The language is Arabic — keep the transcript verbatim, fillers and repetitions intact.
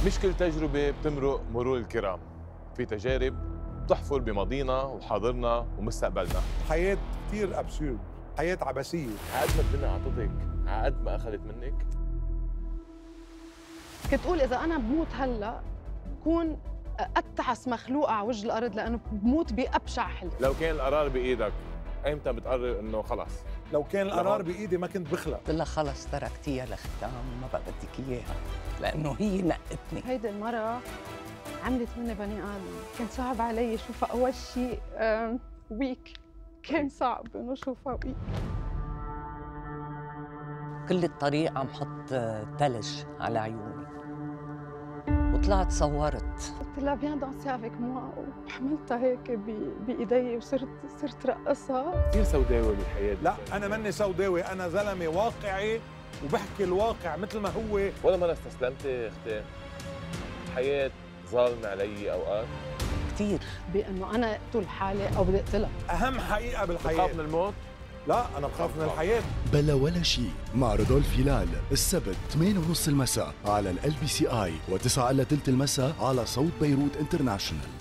مش كل تجربة بتمرق مرور الكرام، في تجارب بتحفر بماضينا وحاضرنا ومستقبلنا. حياة كثير أبسورد، حياة عبثية. عقد ما الدنيا عطتك، عقد ما أخذت منك. كنت أقول إذا أنا بموت هلأ بكون أتعس مخلوقة على وجه الأرض، لأنه بموت بأبشع حلم. لو كان القرار بإيدك، أيمتى بتقرر إنه خلص؟ لو كان القرار بإيدي ما كنت بخلق. قلت لها خلص تركتيها لختام، ما بقى بدك إياها، لأنه هي نقتني. هيدي المرة عملت مني بني آدم، كان صعب علي أشوفها أول شيء ويك، كان صعب إنه أشوفها ويك. كل الطريق عم حط ثلج على عيوني، وطلعت صورت. قلت لها فيان دانسي افيك موا، وحملتها هيك بايدي وصرت صرت رقصها. كثير سوداوي بالحياة. لا أنا مني سوداوي، أنا زلمة واقعي وبحكي الواقع مثل ما هو. ولا مرة استسلمتي اختي؟ الحياة ظالمة علي أوقات كثير، بأنه أنا أقتل حالي أو بدي أقتلها. أهم حقيقة بالحياة. بخاف من الموت؟ لا أنا بخاف من الحياة. بلا ولا شيء مع رودولف هلال السبت ثمانية ونص المساء على ال بي سي آي وتسعة إلا ثلث المساء على صوت بيروت انترناشونال.